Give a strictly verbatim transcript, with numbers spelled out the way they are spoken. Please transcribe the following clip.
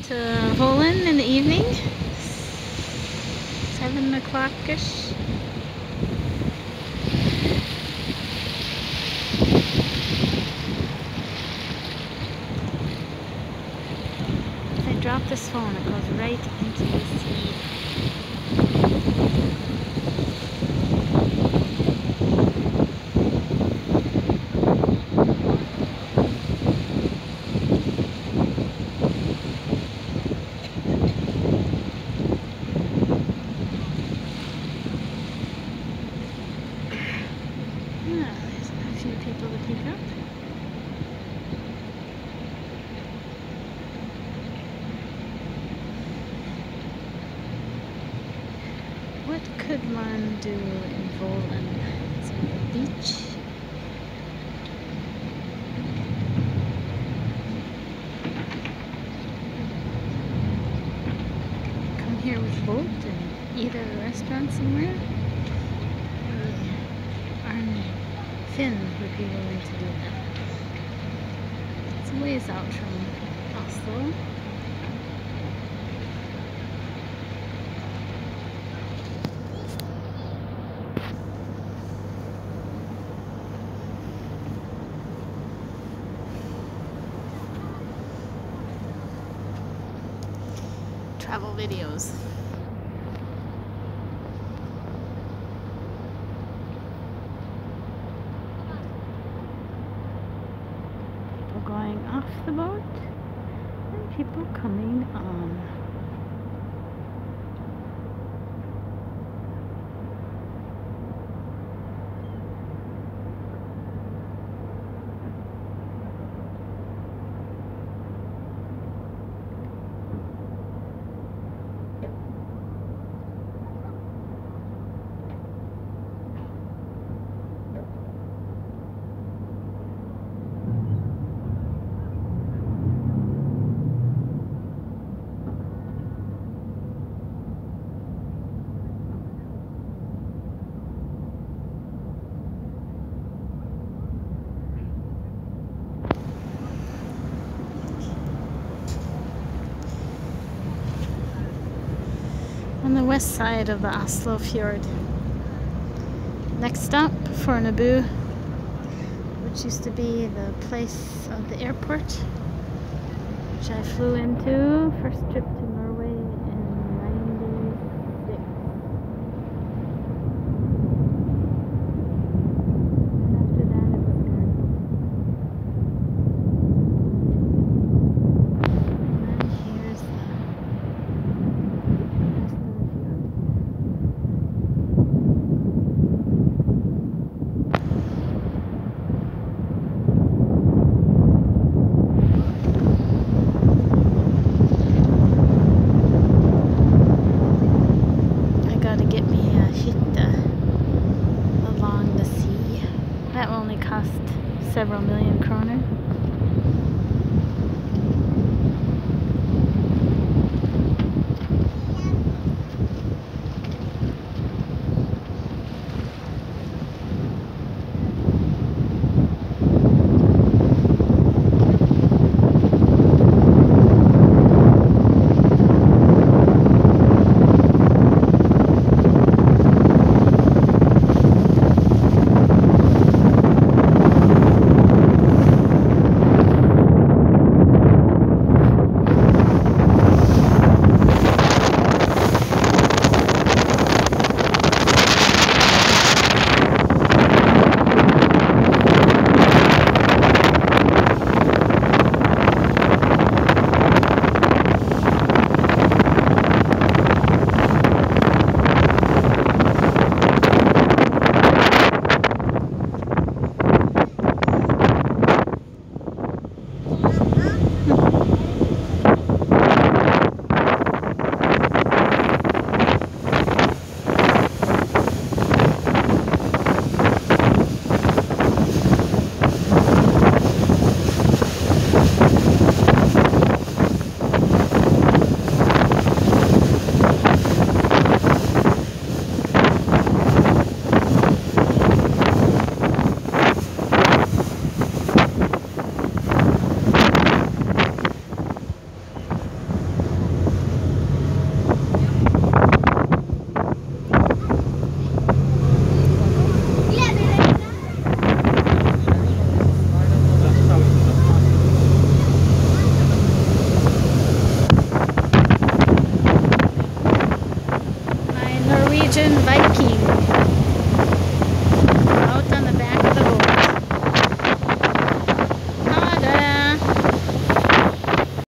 to Vollen in the evening, seven o'clock-ish. If I drop this phone, it goes right into the sea. People to pick up. What could one do in Vollen? Is there a beach? Come here with a boat and eat at a restaurant somewhere? Finn would be willing to do that. It's a ways out from Oslo. Travel videos. Going off the boat and people coming on. On the west side of the Oslo fjord. Next stop for Nabu, which used to be the place of the airport, which I flew into. First trip to